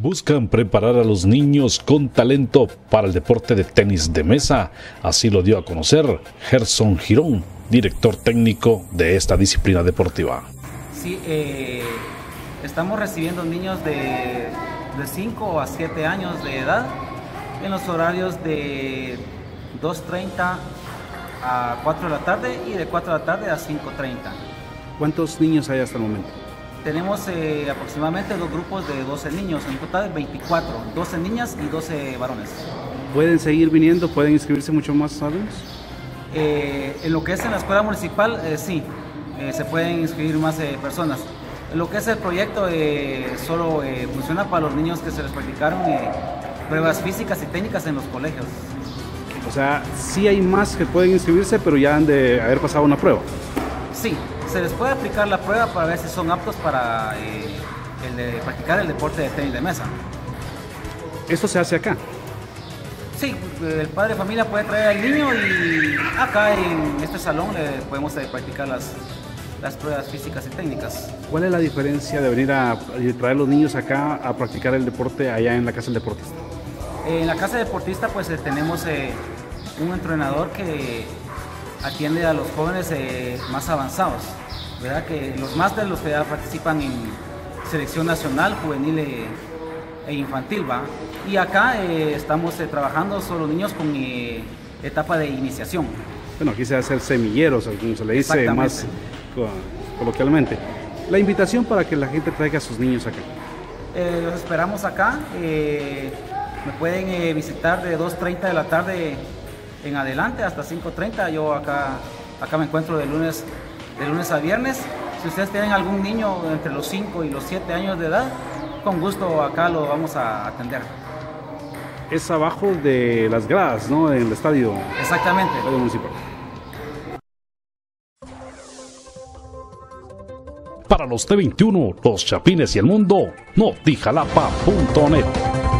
Buscan preparar a los niños con talento para el deporte de tenis de mesa. Así lo dio a conocer Gerson Girón, director técnico de esta disciplina deportiva. Sí, estamos recibiendo niños de 5 a 7 años de edad en los horarios de 2:30 a 4 de la tarde y de 4 de la tarde a 5:30. ¿Cuántos niños hay hasta el momento? Tenemos aproximadamente 2 grupos de 12 niños, en total 24, 12 niñas y 12 varones. ¿Pueden seguir viniendo? ¿Pueden inscribirse mucho más alumnos? En lo que es en la escuela municipal, sí, se pueden inscribir más personas. En lo que es el proyecto, solo funciona para los niños que se les practicaron pruebas físicas y técnicas en los colegios. O sea, sí hay más que pueden inscribirse, pero ya han de haber pasado una prueba. Sí, se les puede aplicar la prueba para ver si son aptos para practicar el deporte de tenis de mesa. ¿Esto se hace acá? Sí, el padre de familia puede traer al niño y acá en este salón le podemos practicar las pruebas físicas y técnicas. ¿Cuál es la diferencia de venir a traer a los niños acá a practicar el deporte allá en la casa del deportista? En la casa del deportista pues tenemos un entrenador que atiende a los jóvenes más avanzados, ¿verdad? Que los másteres, los que ya participan en selección nacional, juvenil e infantil, ¿va? Y acá estamos trabajando solo niños con etapa de iniciación. Bueno, aquí se hace semilleros, como se le dice más coloquialmente. La invitación para que la gente traiga a sus niños acá. Los esperamos acá. Me pueden visitar de 2:30 de la tarde en adelante hasta 5:30. Yo acá me encuentro de lunes a viernes. Si ustedes tienen algún niño entre los 5 y los 7 años de edad, con gusto acá lo vamos a atender. Es abajo de las gradas, ¿no? En el estadio. Exactamente. Estadio municipal. Para los T21, los Chapines y el mundo, notijalapa.net.